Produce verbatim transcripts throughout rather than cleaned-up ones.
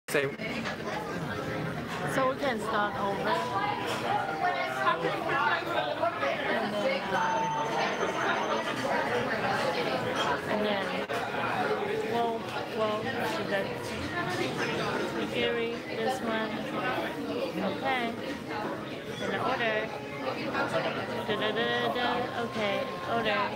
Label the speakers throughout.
Speaker 1: Same.
Speaker 2: So we can start over. And then, uh, and then well, well, so that's Gary, this one. Okay. And the order. Da da da da. Okay, order.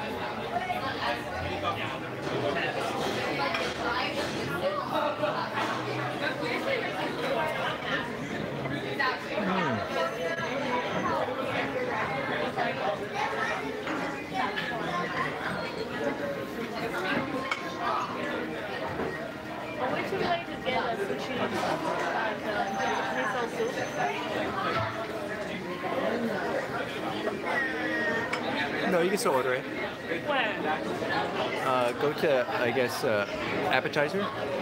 Speaker 2: Are we too late to get a sushi like uh, miso soup?
Speaker 1: No, you can still order it.
Speaker 2: Where?
Speaker 1: Uh, go to, I guess, uh, appetizer.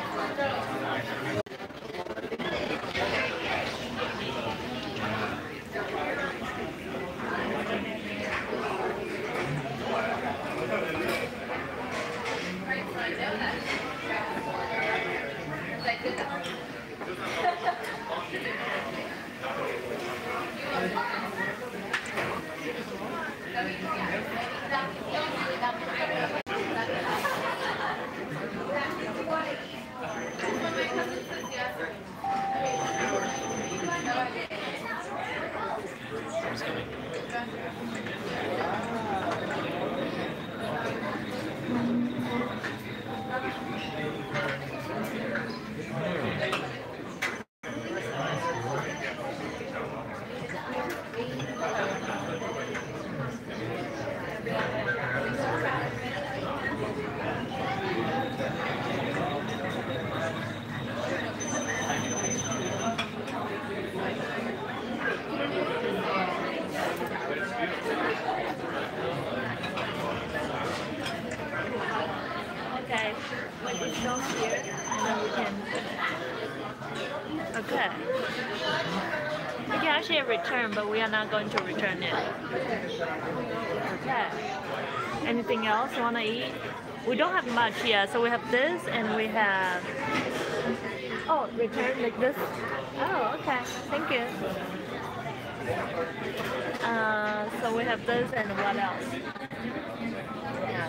Speaker 2: Okay, when it shows here, and then we can. Okay. We can actually return, but we are not going to return it. Okay. Anything else you want to eat? We don't have much yet, so we have this and we have. Oh, return like this? Oh, okay. Thank you. Uh, so we have this and what else? Yeah.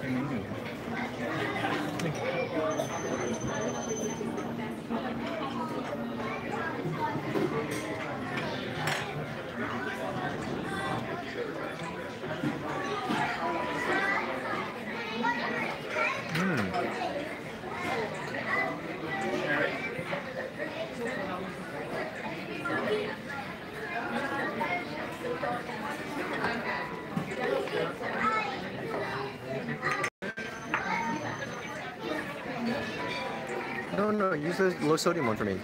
Speaker 1: No, no, use the low sodium one for me.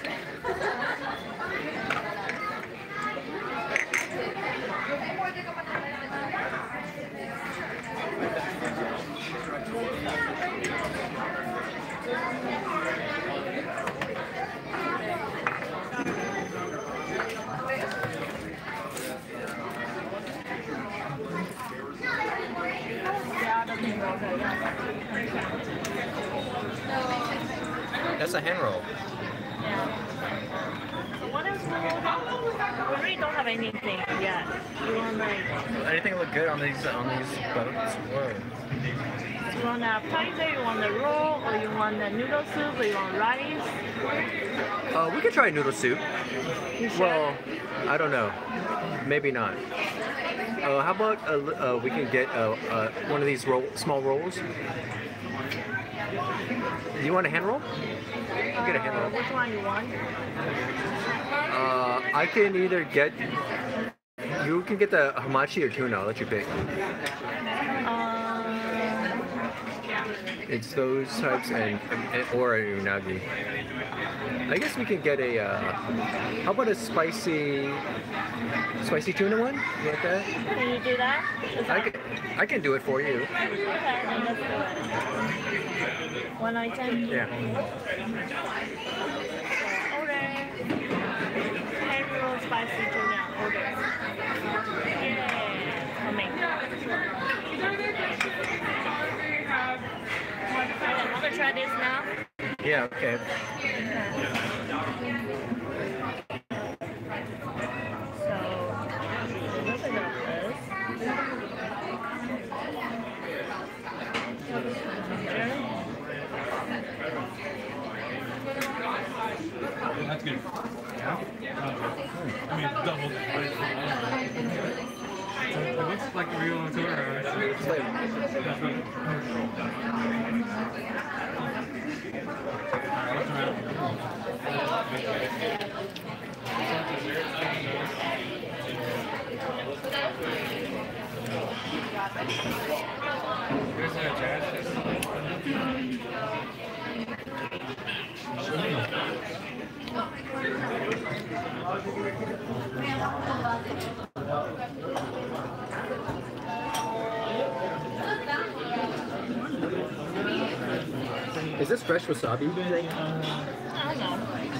Speaker 1: That's a hand roll.
Speaker 2: Yeah. So what else? We really don't have anything yet. You want like?
Speaker 1: Anything look good on these on these boats? Whoa.
Speaker 2: You want an appetizer? You want the roll, or you want the noodle soup, or you want rice?
Speaker 1: Uh, we could try noodle soup.
Speaker 2: You sure?
Speaker 1: Well, I don't know. Maybe not. Uh, how about uh, uh, we can get uh, uh, one of these roll, small rolls? Do you want a hand roll? You get a hand roll.
Speaker 2: Uh, which one you want?
Speaker 1: Uh, I can either get. You can get the hamachi or tuna. I'll let you pick.
Speaker 2: Um,
Speaker 1: It's those types and, and or a unagi. I guess we can get a. Uh, how about a spicy, spicy tuna one? You like that?
Speaker 2: can you do that? Is
Speaker 1: I
Speaker 2: that
Speaker 1: can. I can do it for you.
Speaker 2: okay, then let's do it. One item.
Speaker 1: Yeah.
Speaker 2: Order. Hand roll spicy tuna. Order. Yeah. Coming. I'm gonna try this now.
Speaker 1: Yeah. Okay.
Speaker 2: Okay.
Speaker 3: That's good. Yeah? I mean, double. It looks like a real Toro.
Speaker 1: It's like, is this fresh wasabi, you think?
Speaker 2: I don't know.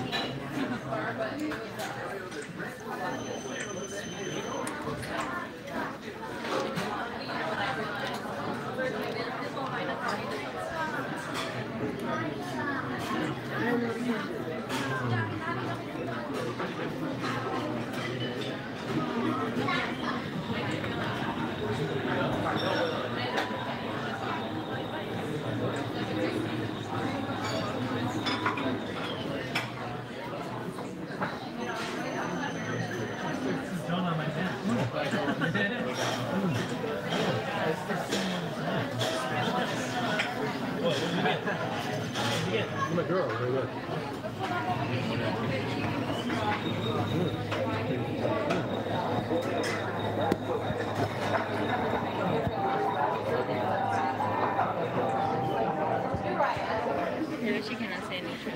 Speaker 1: Oh my girl, very good.
Speaker 2: Maybe she cannot say anything.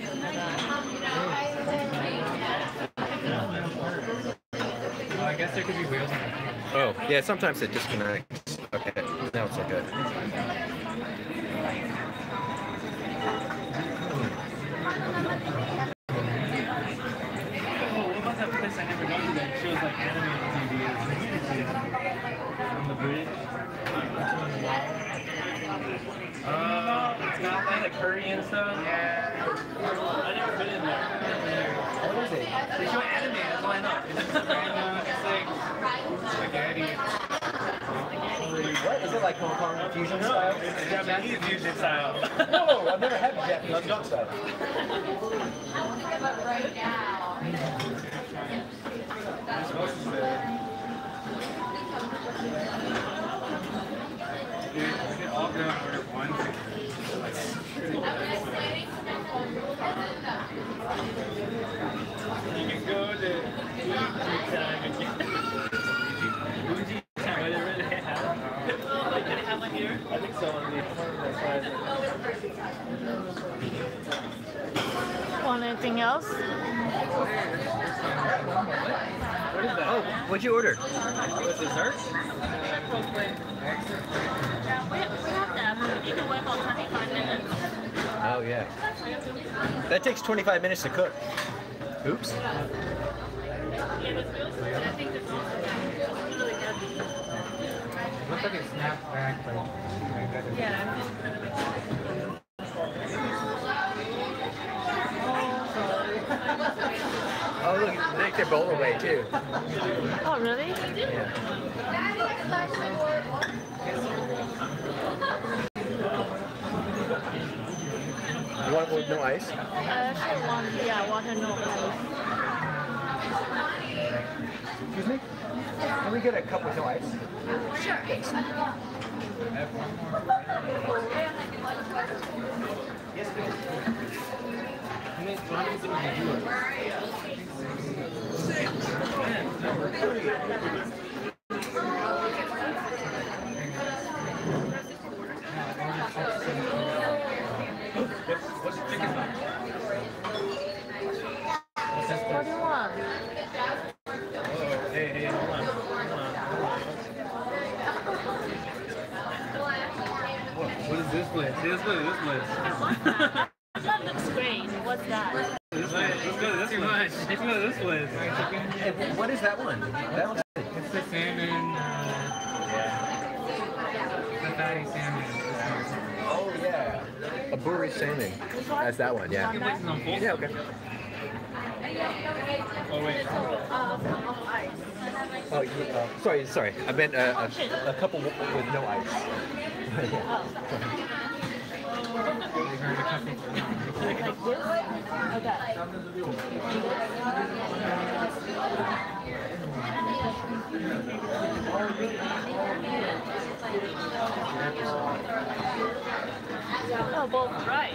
Speaker 3: Well, I guess there could be wheels on it.
Speaker 1: Oh, yeah, sometimes it disconnects. Okay, now it's okay.
Speaker 3: Oh, what about that place I never gone to that shows like anime on T V? On the bridge? Uh, it's got like, like curry and stuff. Yeah. I never been in there.
Speaker 1: What is it?
Speaker 3: They show anime, that's all I know. It's just random, it's like spaghetti.
Speaker 1: What? Is it like Hong Kong fusion
Speaker 3: No,
Speaker 1: style?
Speaker 3: it's Japanese fusion style.
Speaker 1: No, I've never had Japanese fusion style.
Speaker 3: Dude, we could all go and order one. You can go to Fuji time again. Fuji time, what do they have? Like, do they have one here? I think so. On the
Speaker 2: Want anything else?
Speaker 3: What is that?
Speaker 1: Oh, what'd you order?
Speaker 3: What's dessert?
Speaker 2: Yeah, we, we have that, but we need to wait about twenty-five minutes.
Speaker 1: Oh, yeah. That takes twenty-five minutes to cook. Oops.
Speaker 2: Yeah, this feels good. I think this also it's really good.
Speaker 3: Looks like it snapped back, but
Speaker 2: Yeah.
Speaker 1: Oh, look, they take their bowl away, too.
Speaker 2: Oh, really?
Speaker 1: Yeah. You want it with no ice?
Speaker 2: I actually want, yeah, water no ice.
Speaker 1: Excuse me? Can we get a cup with no ice?
Speaker 2: Sure.
Speaker 1: Yes, please.
Speaker 3: what's the chicken box?
Speaker 2: What do you want?
Speaker 3: Oh, hey, hey, hold on. Hold on. What, what is this place? This place, this place.
Speaker 2: What's that? That looks great. What's that?
Speaker 3: This place. Let's go to this place. Let's go to this place.
Speaker 1: Hey, what is that one? That one's
Speaker 3: It's the salmon, uh, the fatty salmon.
Speaker 1: Oh, yeah. A buri salmon. That's that one, yeah.
Speaker 3: This is on full.
Speaker 1: Yeah, okay.
Speaker 3: Oh, wait.
Speaker 1: Oh, yeah, uh, sorry, sorry. I meant uh, a, a couple with no ice.
Speaker 2: Oh. Like this? Okay. Oh, both right.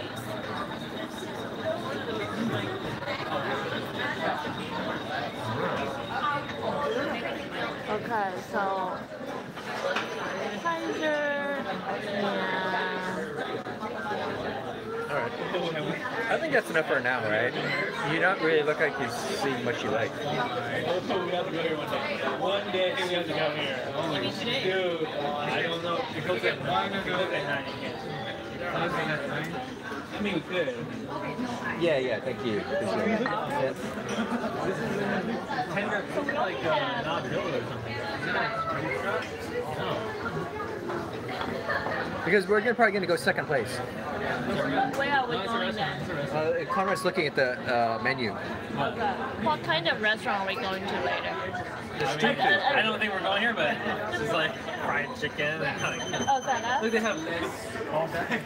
Speaker 2: Okay, so Kaiser and
Speaker 1: Alright. I think that's enough for now, right? You don't really look like you've seen much you like.
Speaker 3: We have to go here one day. One day we have to come here. Dude, I don't know. It goes at nine. It goes at nine. I mean, we could.
Speaker 1: Yeah, yeah, thank you. Appreciate it. Yes.
Speaker 3: Tender, like uh, not built or something. No.
Speaker 1: Because we're gonna, probably going to go second place.
Speaker 2: where are we going then?
Speaker 1: Uh, Conrad's looking at the uh, menu.
Speaker 2: Okay. What kind of restaurant are we going to later?
Speaker 3: Street food. I don't think we're going here, but it's just like fried chicken and like.
Speaker 2: Oh, is that us?
Speaker 3: Look, they have this all day.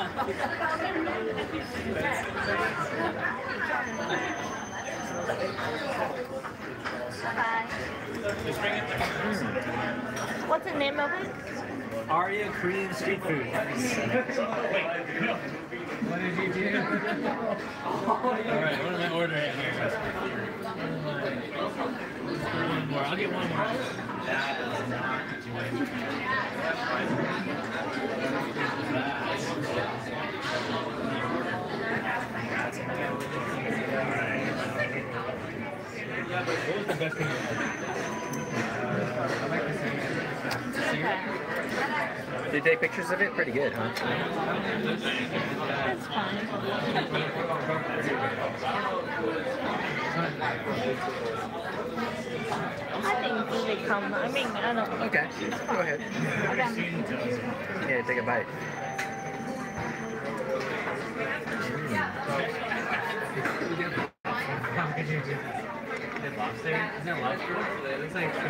Speaker 2: Hi.
Speaker 3: Just bring it.
Speaker 2: What's the name of it?
Speaker 3: Aria Korean street food. Wait, what did you do? Alright, what am I ordering here? One more. I'll get one more. What was the best thing? I like the same.
Speaker 2: Okay.
Speaker 1: Did you take pictures of it? Pretty good, huh?
Speaker 2: That's fine. I think they come. I mean, I don't know.
Speaker 1: Okay, go ahead.
Speaker 2: Okay.
Speaker 1: Yeah, take a bite.
Speaker 3: Is it lobster? Is that lobster? It looks like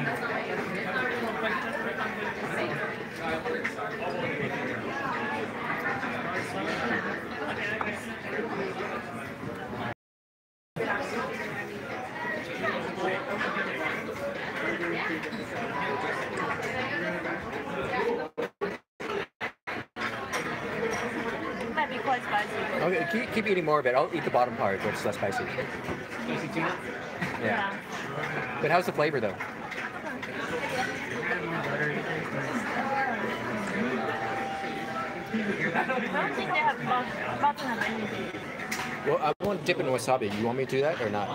Speaker 2: It might be quite spicy.
Speaker 1: Okay, keep, keep eating more of it. I'll eat the bottom part, where it's less spicy.
Speaker 3: spicy tuna.
Speaker 1: Yeah. But how's the flavor, though?
Speaker 2: I don't think they have both, both have anything.
Speaker 1: Well, I want to dip in wasabi. You want me to do that or not?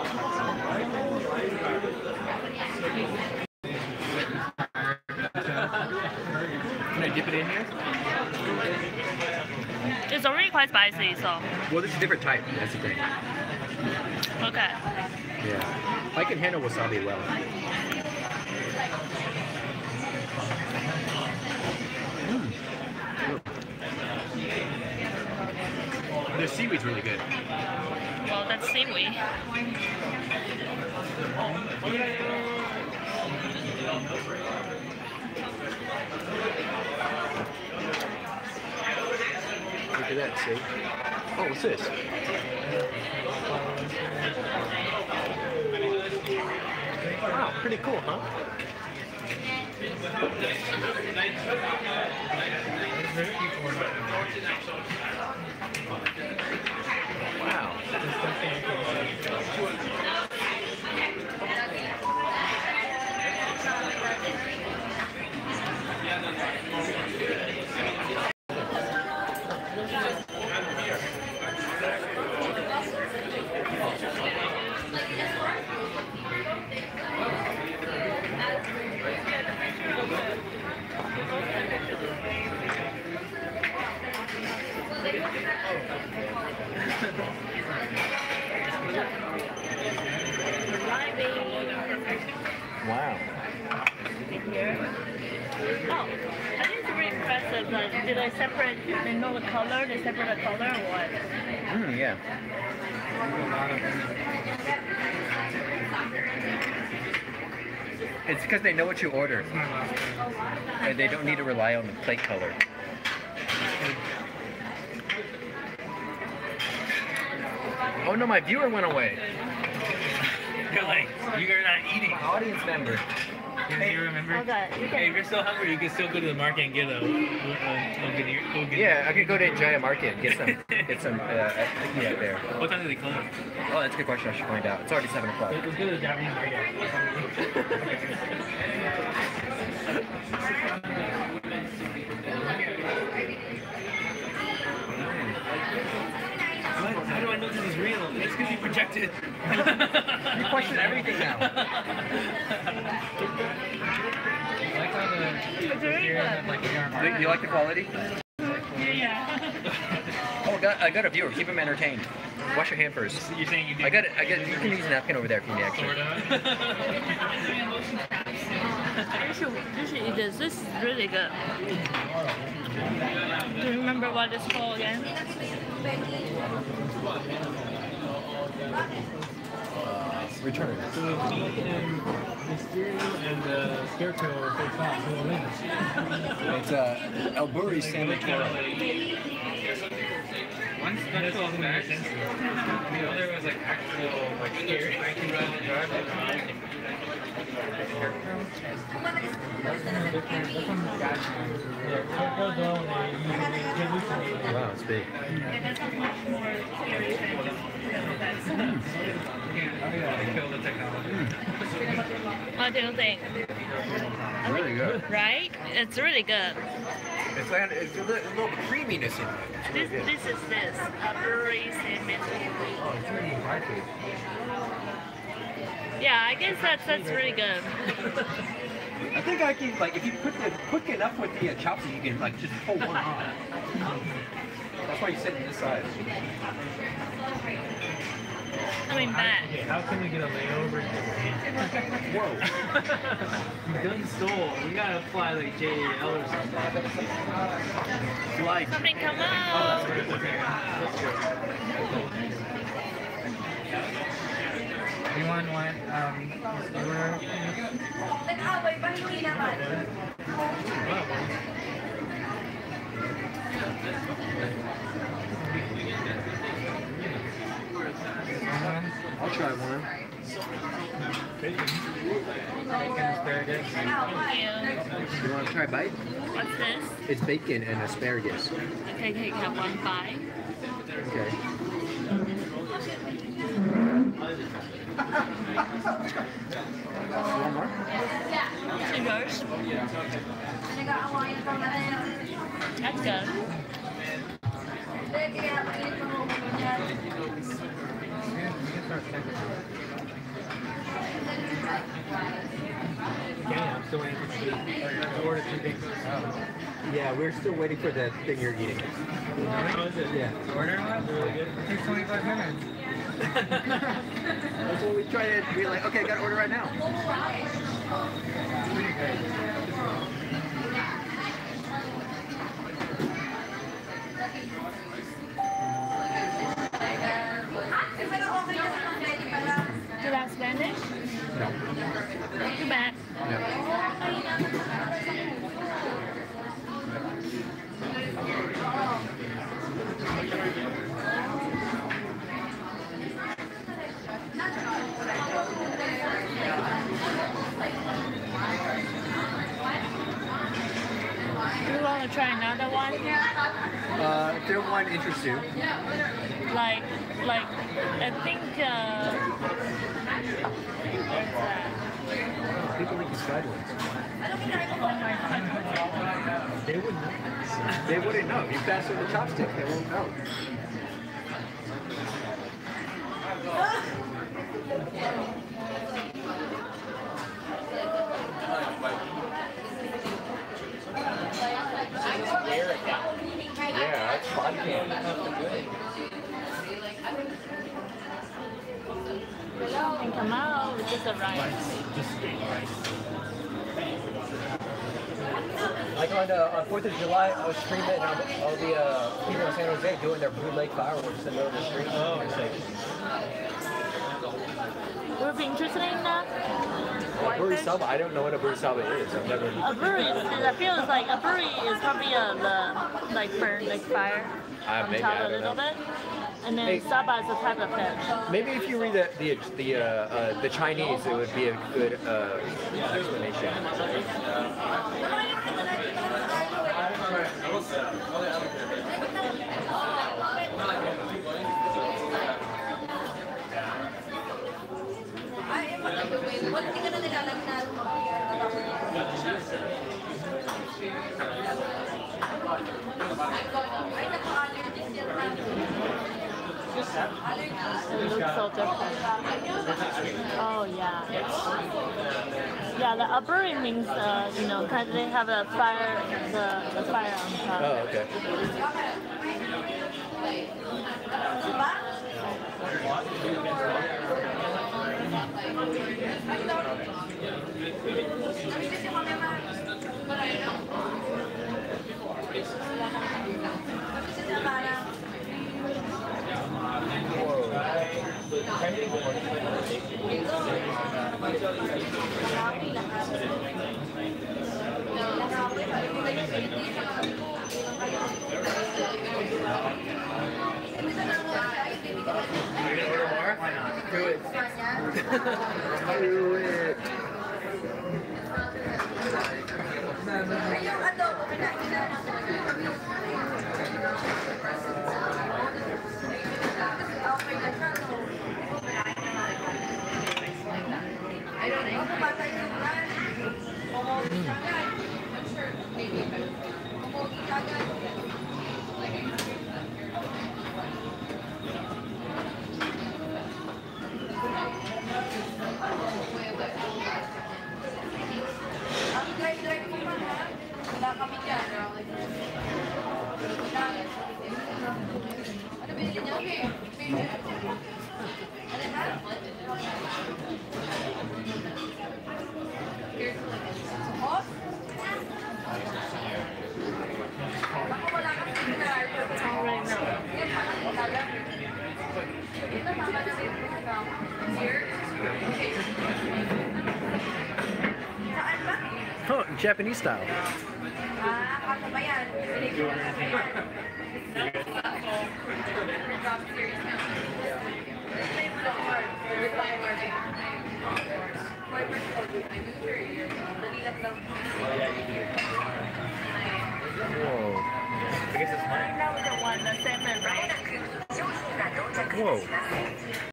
Speaker 1: Can I dip it in here?
Speaker 2: It's already quite spicy, so.
Speaker 1: Well, it's a different type. That's the thing.
Speaker 2: Okay.
Speaker 1: Yeah. I can handle wasabi well. Mm. The seaweed's really good.
Speaker 2: Well, that's seaweed.
Speaker 1: Look at that, see? Oh, what's this? Wow, pretty cool, huh? Wow. Wow.
Speaker 2: Here. Oh, I think it's really impressive. Like, did I separate? They know the color. They separate the color or what?
Speaker 1: Mm, yeah. It's because they know what you order. And they don't need to rely on the plate color. Oh no, my viewer went away.
Speaker 3: You're like, you're not eating.
Speaker 1: Audience member.
Speaker 3: You, you remember?
Speaker 2: Okay, you
Speaker 3: Hey, if
Speaker 2: can.
Speaker 3: you're so hungry, you can still go to the market and get a. Uh, uh, get your, go get
Speaker 1: Yeah, I could go to Giant Market and get some, get some, uh, yeah, there.
Speaker 3: What time do they close?
Speaker 1: Oh, that's a good question. I should find out. It's already seven o'clock.
Speaker 3: Let's go to the Japanese market. What? How do I know this is real? It's because you projected.
Speaker 1: You question everything now.
Speaker 3: I like how the
Speaker 2: It's really good.
Speaker 3: like the arm.
Speaker 1: You, you like the quality?
Speaker 2: Yeah.
Speaker 1: Oh, I got, I got a viewer. Keep him entertained. Wash your hand first.
Speaker 3: You're saying you do.
Speaker 1: I got it. I got. You can use a napkin over there if you need actually.
Speaker 3: Sort
Speaker 2: You should, you should eat this. This is really good. Do you remember what it's called again?
Speaker 1: Uh, return.
Speaker 3: So me and Mysterio and the Scarecrow face off. Who wins?
Speaker 1: It's uh, El Burri San Antonio.
Speaker 3: One special and more sensitive. The other was like actual, like scary.
Speaker 1: Wow, it's big.
Speaker 2: What do you think?
Speaker 1: Really good.
Speaker 2: Right? It's really good.
Speaker 1: It's like it's a little, a little creaminess in it. It's really
Speaker 2: This
Speaker 1: good.
Speaker 2: this is this. A brewery segment.
Speaker 1: Oh, it's really inviting.
Speaker 2: Yeah, I guess that's that's really good.
Speaker 1: I think I can like if you put the quick enough with the uh, chopstick, you can like just pull one off. That's why you sit on this side.
Speaker 2: I mean that.
Speaker 3: Okay, how can we get a layover?
Speaker 1: Whoa.
Speaker 3: You done stole. We gotta fly like J A L or something.
Speaker 1: Fly.
Speaker 2: Somebody come
Speaker 3: Oh,
Speaker 2: out.
Speaker 3: that's good. Okay. That's good. Anyone want um your
Speaker 1: I'll try one.
Speaker 3: bacon? Bacon asparagus.
Speaker 2: Thank you.
Speaker 1: You want to try a bite?
Speaker 2: What's this?
Speaker 1: It's bacon and asparagus.
Speaker 2: Okay, take that one bite.
Speaker 1: Okay. One more?
Speaker 2: Two yours. That's good.
Speaker 3: Yeah, I'm still waiting for food. I ordered two things.
Speaker 1: Yeah, we're still waiting for the thing you're eating.
Speaker 3: How is it?
Speaker 1: Yeah.
Speaker 3: Order was really good. It takes twenty-five minutes.
Speaker 1: That's what we try to be like, okay, I gotta order right now.
Speaker 2: Do that Spanish?
Speaker 1: No.
Speaker 2: Too bad. You want to try another one?
Speaker 1: Uh, if there one interests you.
Speaker 2: Like, like, I think, uh, it's, uh,
Speaker 1: People like the fried ones. They wouldn't know. They wouldn't know. You pass them the chopstick, they won't know. Yeah, that's fun.
Speaker 2: and come out with just a rice.
Speaker 1: Like on, uh, on fourth of July, I was streaming and all the, all the uh, people in San Jose doing their bootleg fireworks in the middle of the street.
Speaker 3: Oh,
Speaker 1: It's like,
Speaker 2: Would you be interested in that?
Speaker 1: a Buri Saba, I don't know what a Buri Saba is. I've never.
Speaker 2: A brewery, I feel it's like a brewery is probably a the like burn like fire
Speaker 1: Uh,
Speaker 2: on
Speaker 1: maybe,
Speaker 2: top
Speaker 1: I
Speaker 2: a
Speaker 1: don't
Speaker 2: little
Speaker 1: know.
Speaker 2: bit. And then
Speaker 1: Hey.
Speaker 2: Saba is a type of fish.
Speaker 1: Maybe if you read the the the, uh, uh, the Chinese, it would be a good uh, explanation.
Speaker 2: It looks so different. Oh yeah. Yeah, the aburi means uh, you know, because they have a fire, the, the fire on top.
Speaker 1: Oh, okay. Do it. Do it. Oh, Japanese style. Whoa.
Speaker 3: I guess it's mine.
Speaker 2: That was the one, the salmon, right?
Speaker 1: Whoa.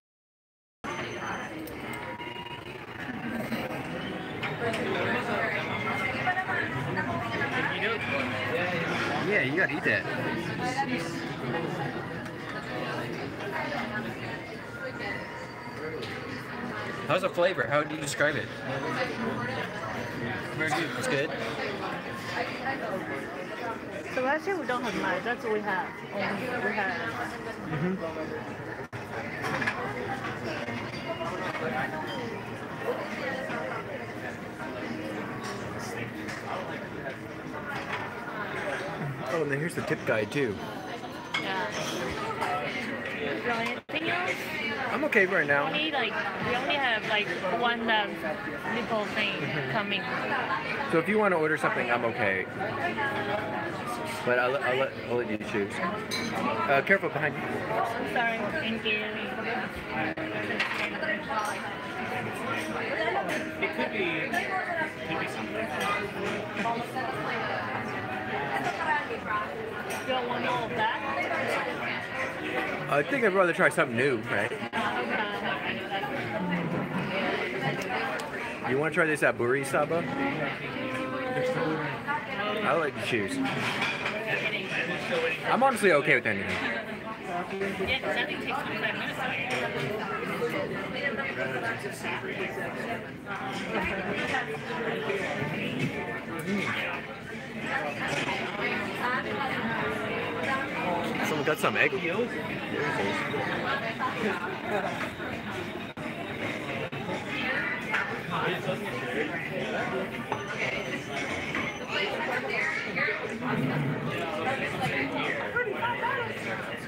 Speaker 1: Yeah, you gotta eat that. How's the flavor? How do you describe it?
Speaker 3: Very good.
Speaker 1: It's good.
Speaker 2: So actually we don't have much, that's what we have. Only we have.
Speaker 1: Oh, and then here's the tip guide too.
Speaker 2: Yeah. You want anything else?
Speaker 1: I'm okay right now.
Speaker 2: Only like we only have like one um, nipple thing coming.
Speaker 1: So if you want to order something, I'm okay. But I'll, I'll, let, I'll let you choose. Uh, careful behind you.
Speaker 2: Sorry, thank you.
Speaker 3: It could be, could be something.
Speaker 2: You don't want all of that?
Speaker 1: I think I'd rather try something new, right?
Speaker 2: Okay.
Speaker 1: You want to try this aburi saba? I'll let you choose. I'm honestly okay with anything.
Speaker 2: Yeah, because that thing takes twenty-five minutes.
Speaker 1: Someone got some egg.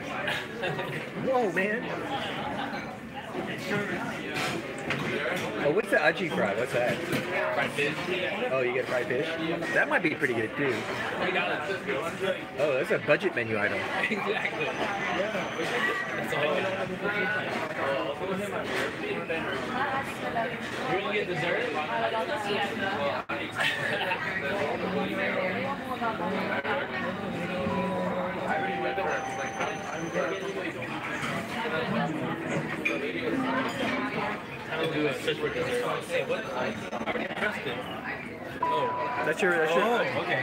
Speaker 1: Whoa, man. Oh, what's the aji fry? What's that?
Speaker 3: Fried fish.
Speaker 1: Oh, you get fried fish? That might be pretty good too.
Speaker 3: Three dollars.
Speaker 1: Oh, that's a budget menu item.
Speaker 3: Exactly. That's all. You're gonna get dessert? I'll do a fish for dessert. Hey, what? I already pressed it. Oh.
Speaker 1: That's your. That's your.
Speaker 3: Oh, okay.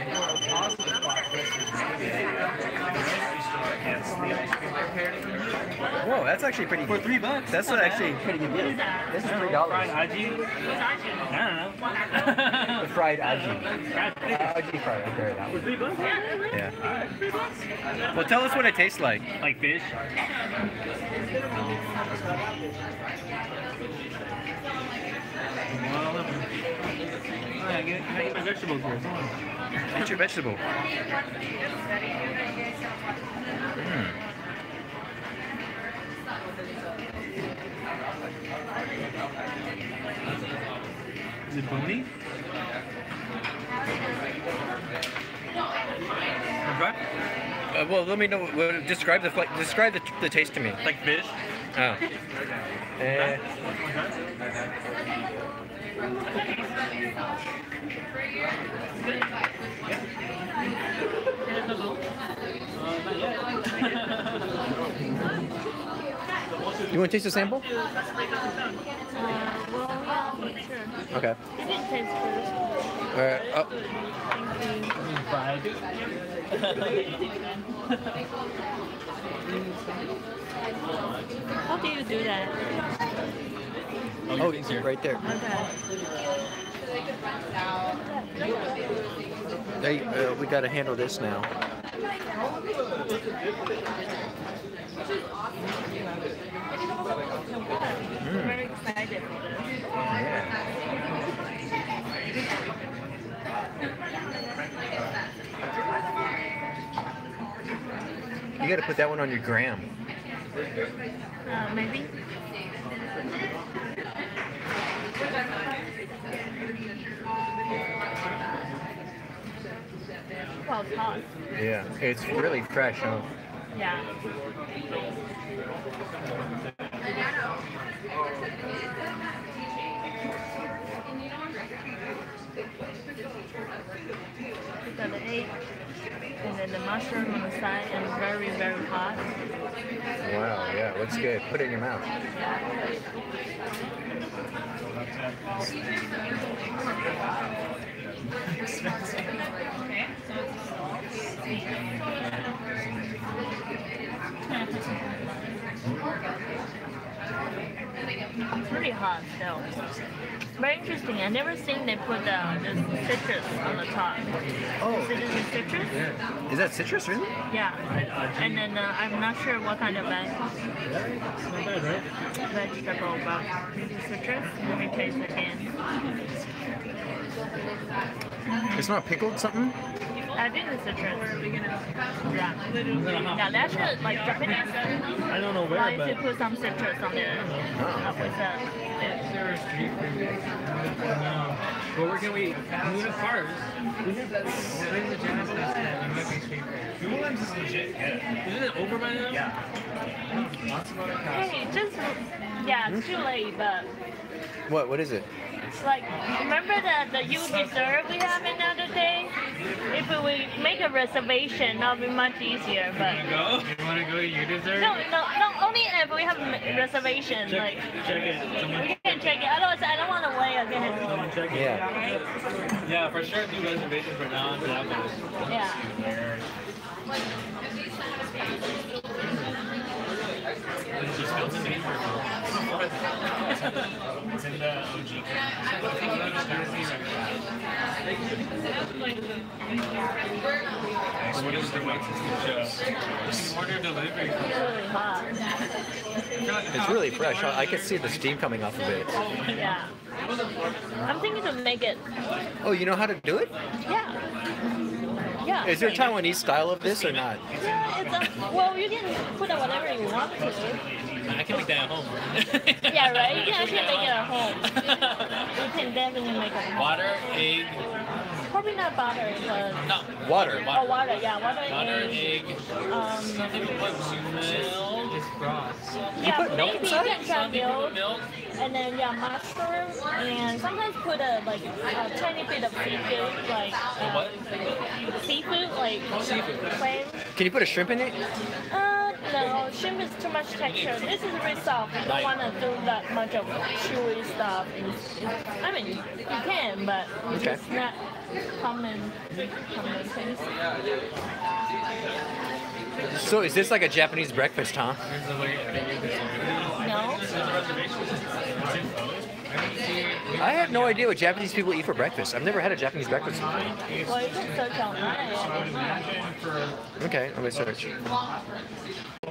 Speaker 1: Whoa, that's actually pretty.
Speaker 3: For three bucks.
Speaker 1: That's actually pretty good deal. This is three dollars.
Speaker 3: Fried aji? I don't know.
Speaker 1: The fried aji.
Speaker 3: Fried fish.
Speaker 1: Uh, aji fry right there. That
Speaker 3: For
Speaker 1: one.
Speaker 3: three bucks?
Speaker 1: Yeah. Well, tell us what it tastes like.
Speaker 3: Like fish? Oh, yeah, get, can I get my vegetables here? Come on.
Speaker 1: Eat your vegetable. Mm.
Speaker 3: Is it bony? Okay.
Speaker 1: Uh, well, let me know. Well, describe the fla- describe the, the taste to me.
Speaker 3: Like fish?
Speaker 1: Oh. Eh, you want to taste the sample?
Speaker 2: Uh, well, yeah, sure.
Speaker 1: Okay.
Speaker 2: It did taste good.
Speaker 1: All right. Oh.
Speaker 2: Thank you.
Speaker 3: Fried.
Speaker 2: How do you do that?
Speaker 1: Oh, right there.
Speaker 2: Okay.
Speaker 1: Hey, uh, we got to handle this now.
Speaker 2: I'm very excited for this.
Speaker 1: You got to put that one on your gram.
Speaker 2: Uh, maybe. Well, it's hot.
Speaker 1: Yeah, it's really fresh, huh?
Speaker 2: Yeah. We got the egg, and then the mushroom on the side, and very, very hot.
Speaker 1: Wow, yeah, looks good. Put it in your mouth.
Speaker 2: It's really hot still. Very interesting. I never seen they put uh, this citrus on the top.
Speaker 1: Oh.
Speaker 2: Is it is it citrus?
Speaker 1: Is that citrus, really?
Speaker 2: Yeah. And then uh, I'm not sure what kind of veg-
Speaker 3: It's not bad, right?
Speaker 2: vegetable, but maybe citrus. Let me taste again.
Speaker 1: It's not pickled something?
Speaker 2: I think it's citrus. Yeah. Yeah, they actually, like Japanese
Speaker 3: I don't know where,
Speaker 2: like
Speaker 3: but
Speaker 2: to put some citrus on the
Speaker 1: Oh,
Speaker 2: uh, with the
Speaker 3: is there a street food? No. But where can we? We have cars. We have that. There's a Japanese restaurant. We might be street food. Google Lens is legit good. Isn't it over by now? Yeah.
Speaker 2: Hey, just yeah, it's too late, but
Speaker 1: What? What is it?
Speaker 2: like remember that the you deserve we have another day? If we make a reservation, that'll be much easier. But
Speaker 3: Go. You want to go to You Deserve?
Speaker 2: no, no, no. Only if we have a reservation.
Speaker 3: Check,
Speaker 2: Like
Speaker 3: check it. Someone,
Speaker 2: we can check it. Otherwise, I don't want to wait again.
Speaker 3: someone check it.
Speaker 1: Yeah.
Speaker 2: Right?
Speaker 3: Yeah, for sure. Do reservations for now and after.
Speaker 2: Yeah.
Speaker 3: It's just built in It's in the O G. What is the wait system show? Order delivery.
Speaker 2: It's really hot.
Speaker 1: It's really fresh. I I can see the steam coming off of it.
Speaker 2: Yeah. I'm thinking to make it.
Speaker 1: Oh, you know how to do it?
Speaker 2: Yeah. Yeah.
Speaker 1: Is there a Taiwanese style of this or not?
Speaker 2: Yeah, it's a, well, you can put it whatever you want to.
Speaker 3: I can make that at home.
Speaker 2: Yeah, right? You can actually make it at home. can definitely make it.
Speaker 3: Water, egg,
Speaker 2: Probably not butter, but
Speaker 3: no,
Speaker 1: Water.
Speaker 2: oh, water. Yeah, water,
Speaker 3: water,
Speaker 2: egg.
Speaker 3: egg,
Speaker 2: Um,
Speaker 3: some people put milk.
Speaker 4: It's broth.
Speaker 2: yeah,
Speaker 1: put milk
Speaker 2: maybe
Speaker 1: inside?
Speaker 2: you can try
Speaker 3: Some people
Speaker 2: milk,
Speaker 3: put milk.
Speaker 2: and then yeah, mushroom, and sometimes put a like a tiny bit of seafood, like uh,
Speaker 3: What?
Speaker 2: seafood, like
Speaker 3: Seafood.
Speaker 2: clam.
Speaker 1: Can you put a shrimp in it?
Speaker 2: Uh, no, shrimp is too much texture. This is really soft. You don't want to do that much of chewy stuff. It's, it's, I mean, you can, but
Speaker 1: Okay.
Speaker 2: it's not common, common taste.
Speaker 1: So is this like a Japanese breakfast, huh?
Speaker 4: Here's the way I think it's
Speaker 2: No?
Speaker 1: I have no idea what Japanese people eat for breakfast. I've never had a Japanese breakfast before.
Speaker 2: Well, you can search online.
Speaker 1: Okay, I'm gonna search.